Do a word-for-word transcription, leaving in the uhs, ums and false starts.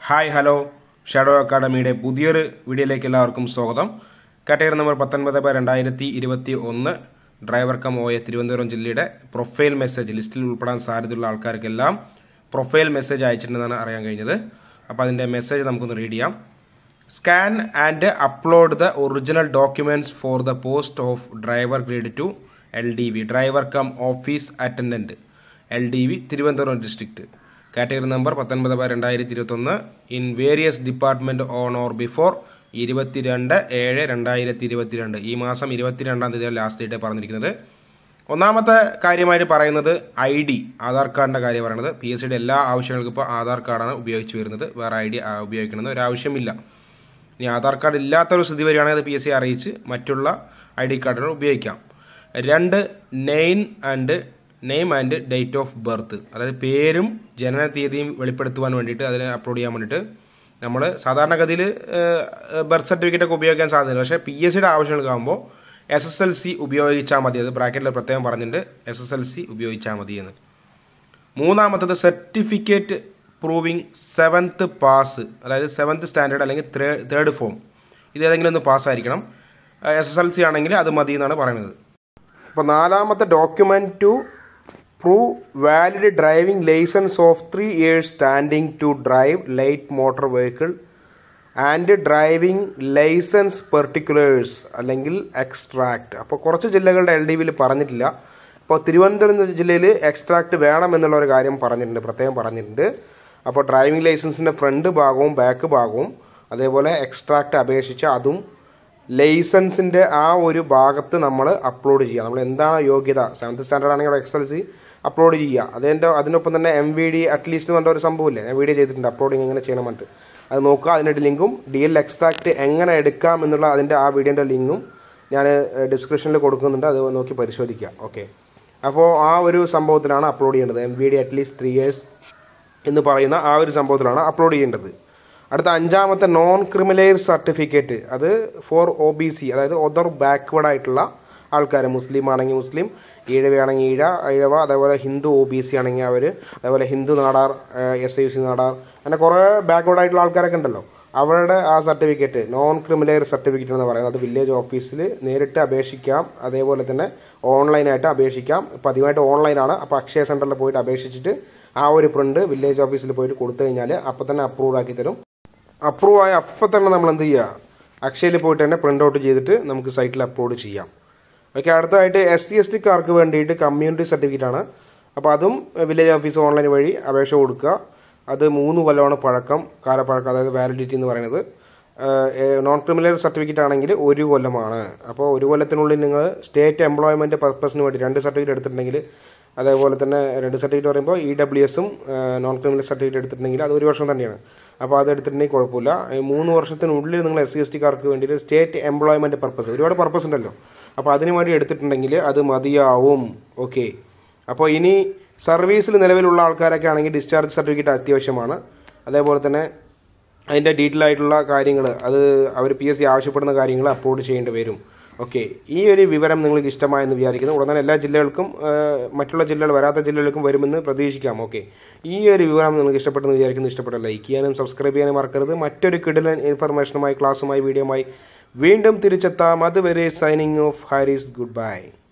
Hi hello shadow അക്കാഡമിയുടെ പുതിയൊരു വീഡിയോയിലേക്ക് എല്ലാവർക്കും സ്വാഗതം. കാറ്റഗറി നമ്പർ പത്തൊൻപത് ബൈ രണ്ടായിരത്തി ഇരുപത്തി ഒന്ന് ഡ്രൈവർ കം ഓയ തിരുവനന്തപുരം ജില്ലയുടെ പ്രൊഫൈൽ മെസ്സേജ് ലിസ്റ്റിൽ ഉൾപ്പെടാൻ സാധ്യതയുള്ള ആൾക്കാർക്കെല്ലാം പ്രൊഫൈൽ മെസ്സേജ് അയച്ചിട്ടുണ്ടെന്നാണ് അറിയാൻ കഴിഞ്ഞത്. അപ്പോൾ അതിൻ്റെ മെസ്സേജ് നമുക്കൊന്ന് റീഡ് ചെയ്യാം. Scan and upload the original documents for the post of driver grade two L D V driver cum office attendant L D V Thiruvananthapuram district. Category number പത്തൊൻപത് by രണ്ടായിരത്തി ഇരുപത്തൊന്ന് in various department on or before ഇരുപത്തിരണ്ട് ഏഴ് രണ്ടായിരത്തി ഇരുപത്തിരണ്ട്. ഈ മാസം ഇരുപത്തിരണ്ടാം തീയതി ലാസ്റ്റ് ഡേറ്റ് പറഞ്ഞിരിക്കുന്നത്. ഒന്നാമത്തെ കാര്യമായിട്ട് പറയുന്നത് ഐ ഡി ആധാർ കാർഡിന്റെ കാര്യം പറയുന്നത്. പി എസ് സിയുടെ എല്ലാ ആവശ്യങ്ങൾക്കും ഇപ്പോൾ ആധാർ കാർഡാണ് ഉപയോഗിച്ച് വരുന്നത്. വേറെ ഐ ഡി ഉപയോഗിക്കുന്നത് ഒരാവശ്യമില്ല. ഇനി ആധാർ കാർഡ് ഇല്ലാത്തൊരു സ്ഥിതി വരികയാണെങ്കിൽ അത് പി എസ് സി അറിയിച്ച് മറ്റുള്ള ഐ ഡി കാർഡുകൾ ഉപയോഗിക്കാം. രണ്ട് name and name and date of birth, അതായത് പേരും ജനന തീയതിയും വെളിപ്പെടുത്തുവാൻ വേണ്ടിയിട്ട് അതിന് അപ്ലോഡ് ചെയ്യാൻ വേണ്ടിയിട്ട് നമ്മൾ സാധാരണഗതിയിൽ ബർത്ത് സർട്ടിഫിക്കറ്റ് ഒക്കെ ഉപയോഗിക്കാൻ സാധ്യതയില്ല. പക്ഷേ പി എസ് സിയുടെ ആവശ്യങ്ങൾക്കാകുമ്പോൾ എസ് എസ് എൽ സി ഉപയോഗിച്ചാൽ മതി. അത് ബ്രാക്കറ്റിൽ പ്രത്യേകം പറഞ്ഞിട്ടുണ്ട്, എസ് എസ് എൽ സി ഉപയോഗിച്ചാൽ മതി എന്ന്. മൂന്നാമത്തത് സർട്ടിഫിക്കറ്റ് പ്രൂവിങ് സെവൻത്ത് പാസ്, അതായത് സെവൻത്ത് സ്റ്റാൻഡേർഡ് അല്ലെങ്കിൽ തേർഡ് ഫോം, ഇത് ഏതെങ്കിലും ഒന്ന് പാസ്സായിരിക്കണം. എസ് എസ് എൽ സി ആണെങ്കിൽ അത് മതി എന്നാണ് പറയുന്നത്. അപ്പോൾ നാലാമത്തെ document to prove valid driving licence of three years standing to drive light motor vehicle and driving licence particulars അല്ലെങ്കിൽ എക്സ്ട്രാക്ട്. അപ്പോൾ കുറച്ച് ജില്ലകളുടെ എൽ ഡി വിയിൽ പറഞ്ഞിട്ടില്ല. അപ്പോൾ തിരുവനന്തപുരം ജില്ലയിൽ എക്സ്ട്രാക്ട് വേണം എന്നുള്ള ഒരു കാര്യം പറഞ്ഞിട്ടുണ്ട്, പ്രത്യേകം പറഞ്ഞിട്ടുണ്ട്. അപ്പോൾ ഡ്രൈവിംഗ് ലൈസൻസിൻ്റെ ഫ്രണ്ട് ഭാഗവും ബാക്ക് ഭാഗവും അതേപോലെ എക്സ്ട്രാക്ട് അപേക്ഷിച്ച് അതും ലൈസൻസിൻ്റെ ആ ഒരു ഭാഗത്ത് നമ്മൾ അപ്ലോഡ് ചെയ്യുക. നമ്മൾ എന്താണ് യോഗ്യത, സെവൻത്ത് സ്റ്റാൻഡേർഡ് ആണെങ്കിൽ എക്സ് എൽ സി അപ്ലോഡ് ചെയ്യുക. അതിൻ്റെ അതിനൊപ്പം തന്നെ എം വി ഡി അറ്റ്ലീസ്റ്റ് എന്ന് പറഞ്ഞ ഒരു സംഭവമില്ലേ, ഞാൻ വീഡിയോ ചെയ്തിട്ടുണ്ട് അപ്ലോഡിങ് എങ്ങനെ ചെയ്യണം പറഞ്ഞിട്ട്. അത് നോക്കുക. അതിൻ്റെ ലിങ്കും ഡി എൽ എക്സ്ട്രാക്ട് എങ്ങനെ എടുക്കാം എന്നുള്ള അതിൻ്റെ ആ വീഡിയോൻ്റെ ലിങ്കും ഞാൻ ഡിസ്ക്രിപ്ഷനിൽ കൊടുക്കുന്നുണ്ട്, അത് നോക്കി പരിശോധിക്കുക. ഓക്കെ, അപ്പോൾ ആ ഒരു സംഭവത്തിലാണ് അപ്ലോഡ് ചെയ്യേണ്ടത്. M V D at least three years എന്ന് പറയുന്ന ആ ഒരു സംഭവത്തിലാണ് അപ്ലോഡ് ചെയ്യേണ്ടത്. അടുത്ത അഞ്ചാമത്തെ നോൺ ക്രിമിനൽ സർട്ടിഫിക്കറ്റ്, അത് ഫോർ ഒ ബി സി, അതായത് ഒതർ ബാക്ക്വേർഡ് ആയിട്ടുള്ള ആൾക്കാർ. മുസ്ലിം ആണെങ്കിൽ മുസ്ലിം, ഈഴവയാണെങ്കിൽ ഈഴ ഈഴവ, അതേപോലെ ഹിന്ദു ഒ ബി സി ആണെങ്കിൽ അവർ, അതേപോലെ Hindu Nadar, S I C Nadar, അങ്ങനെ കുറേ ബാക്ക്വേർഡ് ആയിട്ടുള്ള ആൾക്കാരൊക്കെ ഉണ്ടല്ലോ. അവരുടെ ആ സർട്ടിഫിക്കറ്റ് നോൺ ക്രിമിനൽ സർട്ടിഫിക്കറ്റ് എന്ന് പറയുന്നത് അത് വില്ലേജ് ഓഫീസിൽ നേരിട്ട് അപേക്ഷിക്കാം, അതേപോലെ തന്നെ ഓൺലൈനായിട്ട് അപേക്ഷിക്കാം. പതിവായിട്ട് ഓൺലൈനാണ്. അപ്പോൾ അക്ഷയ സെൻറ്ററിൽ പോയിട്ട് അപേക്ഷിച്ചിട്ട് ആ ഒരു പ്രിന്റ് വില്ലേജ് ഓഫീസിൽ പോയിട്ട് കൊടുത്തു കഴിഞ്ഞാൽ അപ്പോൾ തന്നെ അപ്രൂവ് ആക്കി തരും. അപ്രൂവ് ആയ അപ്പം തന്നെ നമ്മൾ എന്ത് ചെയ്യുക, അക്ഷയയിൽ പോയിട്ട് തന്നെ പ്രിൻ്റ് ഔട്ട് ചെയ്തിട്ട് നമുക്ക് സൈറ്റിൽ അപ്ലോഡ് ചെയ്യാം. ഓക്കെ, അടുത്തതായിട്ട് എസ് സി എസ് ടിക്കാർക്ക് വേണ്ടിയിട്ട് കമ്മ്യൂണിറ്റി സർട്ടിഫിക്കറ്റ് ആണ്. അപ്പോൾ അതും വില്ലേജ് ഓഫീസ് ഓൺലൈൻ വഴി അപേക്ഷ കൊടുക്കുക. അത് മൂന്ന് കൊല്ലമാണ് പഴക്കം, കാലപ്പഴക്കം, അതായത് വാലിഡിറ്റി എന്ന് പറയുന്നത്. നോൺ ക്രിമിനൽ സർട്ടിഫിക്കറ്റ് ആണെങ്കിൽ ഒരു കൊല്ലമാണ്. അപ്പോൾ ഒരു കൊല്ലത്തിനുള്ളിൽ നിങ്ങൾ സ്റ്റേറ്റ് എംപ്ലോയ്മെൻറ്റ് പർപ്പസിന് വേണ്ടി രണ്ട് സർട്ടിഫിക്കറ്റ് എടുത്തിട്ടുണ്ടെങ്കിൽ, അതേപോലെ തന്നെ രണ്ട് സർട്ടിഫിക്കറ്റ് പറയുമ്പോൾ ഇ ഡബ്ല്യു എസും നോൺ ക്രിമിനൽ സർട്ടിഫിക്കറ്റ് എടുത്തിട്ടുണ്ടെങ്കിൽ അത് ഒരു വർഷം തന്നെയാണ്. അപ്പോൾ അത് എടുത്തിട്ടുണ്ടെങ്കിൽ കുഴപ്പമില്ല. മൂന്ന് വർഷത്തിനുള്ളിൽ നിങ്ങൾ എസ് സി എസ് ടിക്കാർക്ക് വേണ്ടിയിട്ട് സ്റ്റേറ്റ് എംപ്ലോയ്മെൻറ്റ് പർപ്പസ്, ഒരുപാട് പർപ്പസ് ഉണ്ടല്ലോ, അപ്പോൾ അതിന് വേണ്ടി എടുത്തിട്ടുണ്ടെങ്കിൽ അത് മതിയാവും. ഓക്കെ, അപ്പോൾ ഇനി സർവീസിൽ നിലവിലുള്ള ആൾക്കാരൊക്കെ ആണെങ്കിൽ ഡിസ്ചാർജ് സർട്ടിഫിക്കറ്റ് അത്യാവശ്യമാണ്. അതേപോലെ തന്നെ അതിൻ്റെ ഡീറ്റെയിൽ ആയിട്ടുള്ള കാര്യങ്ങൾ അത് അവർ പി എസ് സി ആവശ്യപ്പെടുന്ന കാര്യങ്ങൾ അപ്ലോഡ് ചെയ്യേണ്ടി വരും. ഓക്കെ, ഈ ഒരു വിവരം നിങ്ങൾക്ക് ഇഷ്ടമായെന്ന് വിചാരിക്കുന്നു. ഉടനെ തന്നെ എല്ലാ ജില്ലകൾക്കും മറ്റുള്ള ജില്ലകൾ വരാത്ത ജില്ലകൾക്കും വരുമെന്ന് പ്രതീക്ഷിക്കാം. ഓക്കെ, ഈ ഒരു വിവരം നിങ്ങൾക്ക് ഇഷ്ടപ്പെട്ടെന്ന് വിചാരിക്കുന്നു. ഇഷ്ടപ്പെട്ട ലൈക്ക് ചെയ്യാനും സബ്സ്ക്രൈബ് ചെയ്യാനും മറക്കരുത്. മറ്റൊരു കിടിലൻ ഇൻഫർമേഷനുമായി ക്ലാസ്സുമായി വീഡിയോയുമായി വീണ്ടും തിരിച്ചെത്താം. അതുവരെ signing off Haris, good bye.